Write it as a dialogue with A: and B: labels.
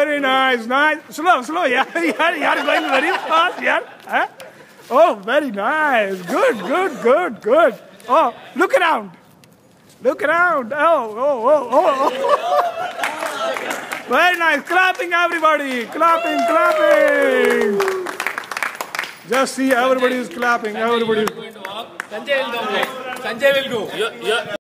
A: Very nice, nice. Slow, slow. Yeah, yeah, you're going very fast. Yeah. Huh? Oh, very nice. Good, good, good, good. Oh, look around. Look around. Oh, oh, oh, oh. Very nice. Clapping, everybody. Clapping, clapping. Just see, everybody is clapping. Everybody.
B: Sanjay will go.